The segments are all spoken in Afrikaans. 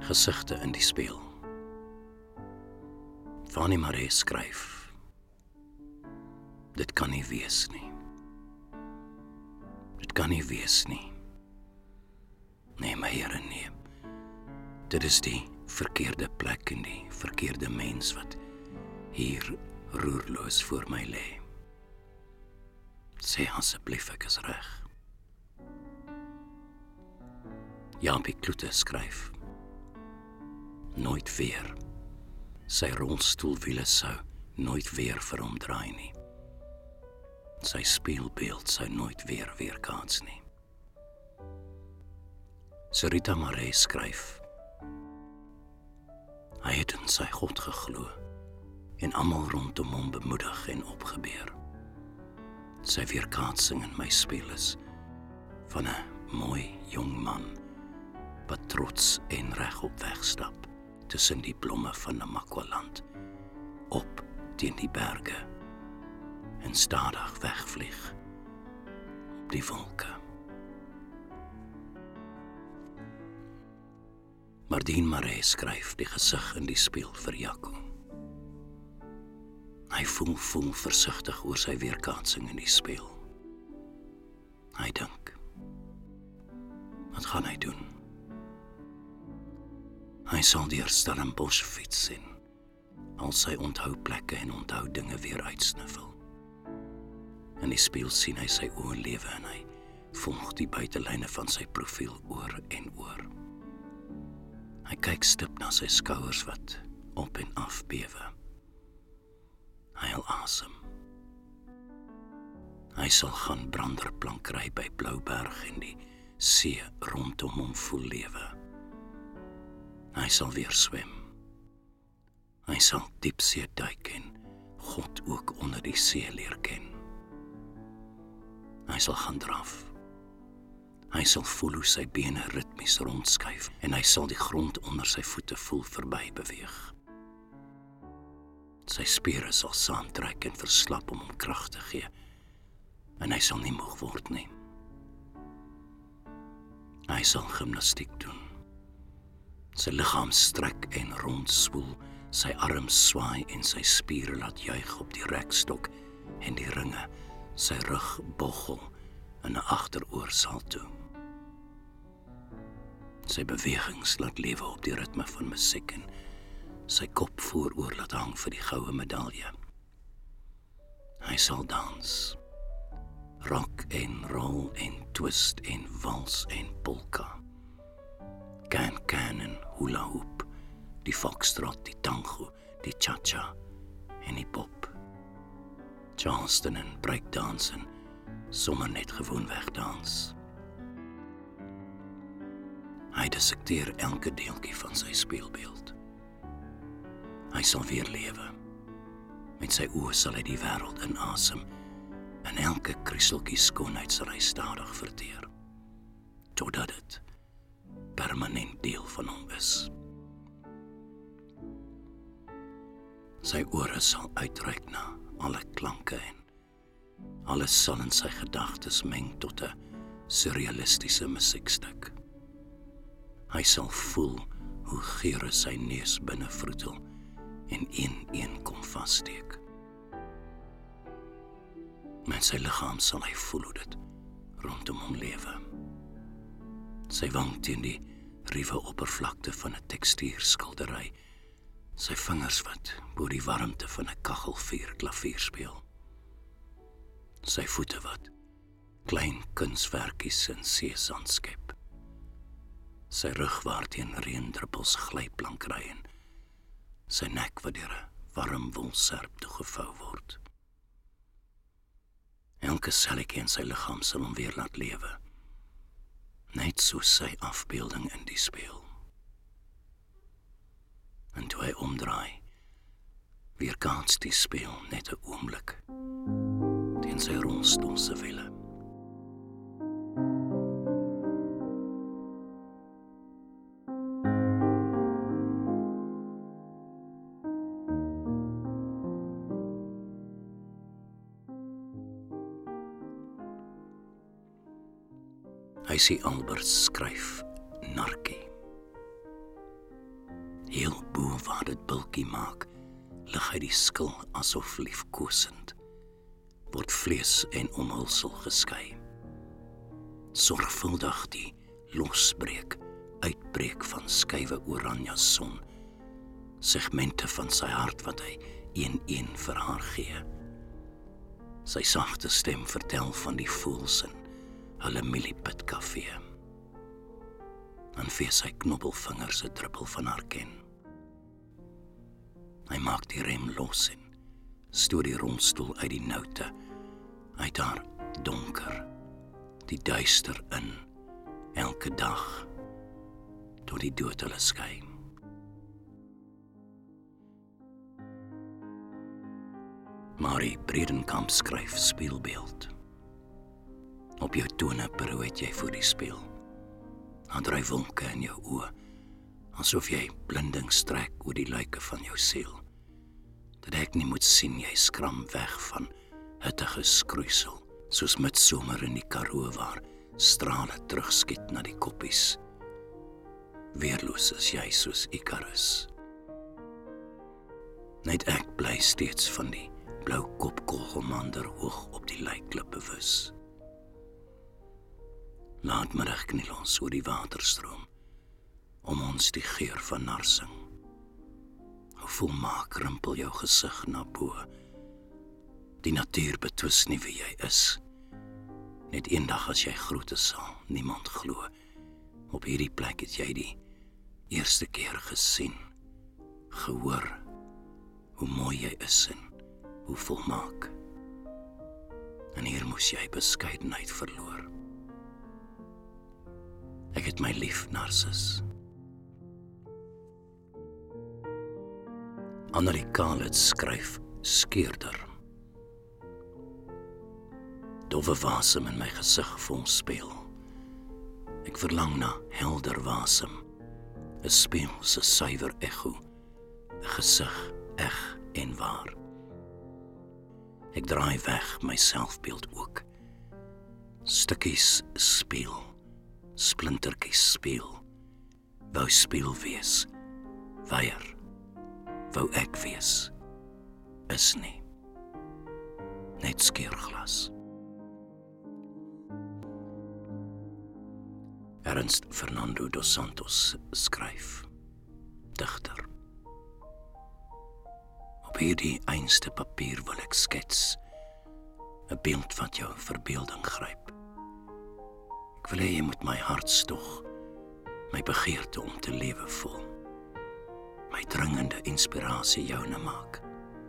Gesigte in die spieël. Fanny Maree skryf. Dit kan nie wees nie. Dit kan nie wees nie. Nee, my Here, nee. Dit is die verkeerde plek en die verkeerde mens wat hier roerloos voor my lê. Sê asseblief ek is reg. Jaapie Kloete skryf. Nooit weer. Sy rolstoelwiele sou nooit weer vir hom draai nie. Sy spieelbeeld sou nooit weer weerkaats nie. Sarita Maree skryf. Hy het in sy God geglo en almal rondom hom bemoedig en opgebeur. Sy weerkaatsing in my spieël is van 'n mooi jong man wat trots en regop wegstap tussen die blomme van Namakwaland, op teen die berge en stadig wegvlieg op die wolke. Martien Maree skryf die gesig in die spieël vir Jaco. Hy voel versigtig oor sy weerkaatsing in die spieël. Hy dink, wat gaan hy doen? Hy sal deur Stellenbosch fiets en al sy onthouplekke en onthoudinge weer uitsniffel. In die spieël sien hy sy oë lewe en hy volg die buitelyne van sy profiel oor en oor. Hy kyk stip na sy skouers wat op en af bewe. Hy haal asem. Hy sal gaan branderplank ry by Blouberg en die see rondom hom voel lewe. Hy sal weer swem. Hy sal diepsee duik en God ook onder die see leer ken. Hy sal gaan draf. Hy sal voel hoe sy bene ritmies rondskuif en hy sal die grond onder sy voete voel verby beweeg. Sy spiere sal saamtrek en verslap om hom krag te gee en hy sal nie moeg word nie. Hy sal gimnastiek doen. Sy liggaam strek en rondswoel, sy arms swaai en sy spiere laat juig op die rekstok en die ringe, sy rug boggel in 'n agteroorsalto. Sy bewegings laat lewe op die ritme van musiek en sy kop vooroor laat hang vir die goue medalje. Hy sal dans, rock en roll en twist en wals en polka, can en hula hoop, die foxtrot, die tango, die cha-cha en die pop, Charleston en breakdance en sommer net gewoon wegdans. Hy dissekteer elke deeltjie van sy spieelbeeld. Hy sal weer lewe. Met sy oë sal hy die wêreld inasem en elke krieseltjie skoonheid sal hy stadig verteer, totdat dit permanent deel van hom is. Sy ore sal uitreik na alle klanke en alles sal in sy gedagtes meng tot 'n surrealistiese musiekstuk. Hy sal voel hoe geure sy neus binne vroetel en een kom vassteek. Met sy liggaam sal hy voel hoe dit rondom hom lewe. Sy wang teen die ruwe oppervlakte van 'n tekstuurskildery, sy vingers wat bo die warmte van 'n kaggelvuur klavier speel. Sy voete wat klein kunswerkies in seesand skep. Sy rug waar teen reendruppels glyplank ry en sy nek wat deur 'n warm wolserp toegevou word. Elke selletjie in sy liggaam sal hom weer laat lewe, net soos sy afbeelding in die spieël. En toe hy omdraai, weerkaats die spieël net 'n oomblik teen sy rolstoel se wiele. Hy sê Albert skryf Narkie. Heel bo waar dit bulkie maak, lig hy die skil asof liefkosend, word vlees en omhulsel geskei. Sorgvuldig die losbreek, uitbreek van skywe oranje son, segmente van sy hart wat hy een vir haar gee. Sy sagte stem vertel van die voels in hulle Milliput kafee. Dan vee sy knobbelvingers 'n druppel van haar ken. Hy maak die rem los en stoot die rolstoel uit die noute, uit haar donker, die duister in, elke dag, tot die dood hulle skei. Marie Bredenkamp skryf spieelbeeld. Op jou tone pirouet jy voor die speel. Dan dry wolke in jou oë, asof jy blinding strek oor die luike van jou siel. Dat ek nie moet sien jy skram weg van hittige skroeisel, soos midsomer in die Karoo waar strale terugskiet na die koppies. Weerloos is jy soos Icarus. Net ek bly steeds van die blou kopkogelmander hoog op die lijkklip bewus. Laatmiddag kniel ons oor die waterstroom, om ons die geur van narsing. Hoe volmaak rimpel jou gesig na bo. Die natuur betwis nie wie jy is. Net eendag as jy groete sal, niemand glo. Op hierdie plek het jy die eerste keer gesien, gehoor, hoe mooi jy is en hoe volmaak. En hier moes jy beskeidenheid verloor. Ek het my lief, Narcis. Annelie Kalitz skryf skeerder. Dowwe wasem in my gesig vol speel. Ek verlang na helder wasem, 'n speel se suiwer echo, 'n gesig eg en waar. Ek draai weg my selfbeeld ook. Stukkies speel, splintertjies speel, wou speel wees, weier, wou ek wees, is nie, net skeerglas. Ernst Fernando dos Santos skryf, digter. Op hierdie einste papier wil ek skets, 'n beeld wat jou verbeelding gryp. Ek wil hê jy moet my hartstog, my begeerte om te lewe voel, my dringende inspirasie joune maak.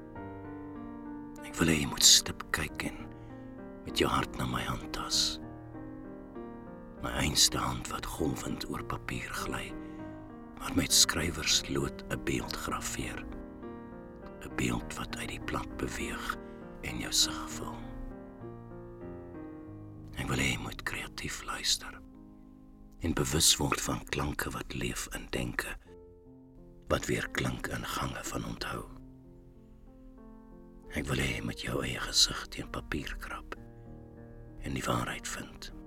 Ek wil hê jy moet stip kyk en met jou hart na my hand tas. My einste hand wat golwend oor papier gly, maar met skrywerslood 'n beeld grafeer. 'n Beeld wat uit die plat beweeg en jou sig vul. Ek wil hê jy moet kreatief luister en bewus word van klanke wat leef in denke, wat weer klink in gange van onthou. Ek wil hê jy met jou eie gesig teen papier krap en die waarheid vind.